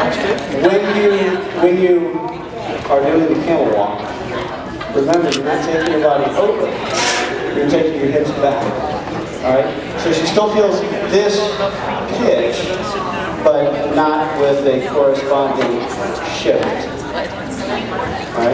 When you are doing the camel walk, remember you're not taking your body over, you're taking your hips back. Alright? So she still feels this pitch, but not with a corresponding shift. Alright?